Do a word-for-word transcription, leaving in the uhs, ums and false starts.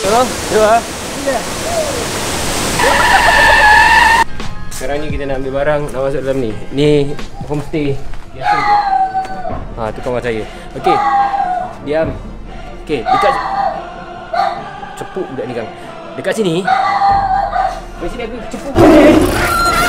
Tolong, dua. Sekarang ni kita nak ambil barang, nak masuk dalam ni. Ni homestay biasa je. Ha, tu kawan saya. Okey. Diam. Okey, dekat cepuk budak ni kan. Dekat sini. Dekat sini aku cepuk.